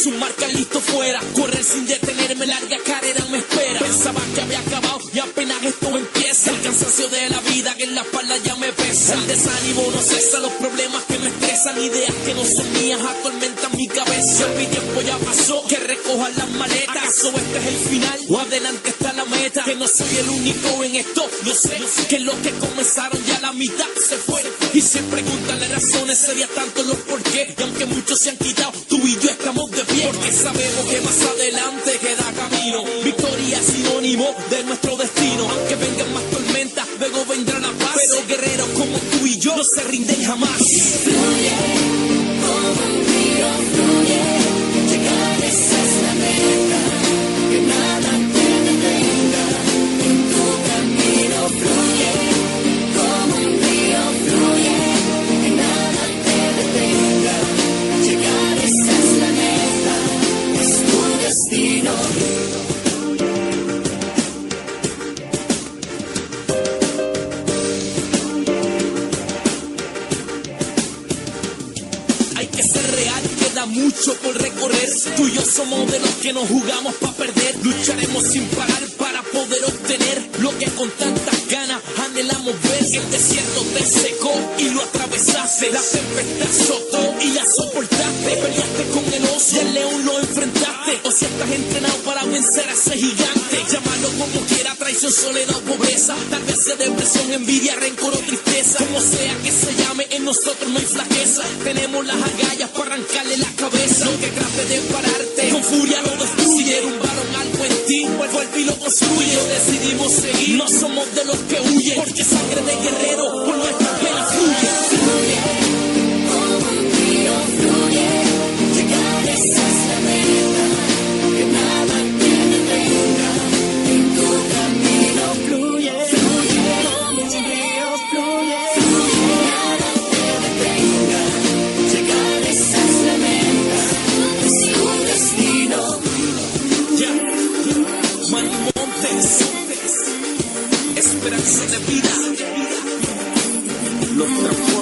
su marca listo fuera. Correr sin detenerme, larga carrera me espera. Pensaba que había acabado y apenas esto empieza. El cansancio de la vida que en la espalda ya me pesa. El desánimo no cesa, los problemas que me estresan. Ideas que no son mías atormentan mi cabeza. Mi tiempo ya pasó, que recojan las maletas. ¿Acaso este es el final o adelante está la meta? Que no soy el único en esto, lo sé. Que los que comenzaron ya la mitad se fue. Y se preguntan las razones, sería tanto los por qué. Y aunque muchos se han quitado, tú y yo estamos de pie. Porque sabemos que más adelante queda camino. Victoria es sinónimo de nuestro destino. Aunque vengan más tormentas, luego vendrá la paz. Pero guerreros como tú y yo no se rinden jamás. Fluye, como un río fluye. Llegar esa es la meta. Que nada te detenga. En tu camino fluye, como un río fluye. Que nada te detenga. Llegar esa es la meta. Es tu destino. Hay que ser real, queda mucho por recorrer. Tú y yo somos de los que nos jugamos para perder. Lucharemos sin parar para poder obtener lo que con tantas ganas anhelamos ver. El desierto te secó y lo atravesaste. La tempestad azotó y la soportaste. Peleaste con el oso y el león lo enfrentaste. O si estás entrenado para vencer a ese gigante. Llámalo como quiera, traición, soledad o pobreza. Tal vez sea depresión, envidia, rencor o tristeza. Como sea que se llame, en nosotros no hay flaqueza. Tenemos las agallas para arrancarle la cabeza. Lo que trate de pararte, con furia lo destruye. Si derrumbaron algo en ti, pues vuelve y lo construye. Lo decidimos seguir, no somos de los que huyen. Porque sangre de guerrero por nuestras venas fluye. Fluye, como un río fluye. Llegar esa es la meta. Que nada te detenga. En tu camino fluye, fluye, como un río fluye. Que nada te detenga. Llegar esa es la meta. Es tu destino. Ya, Manny Montes, esperanza de vida. Los transforma.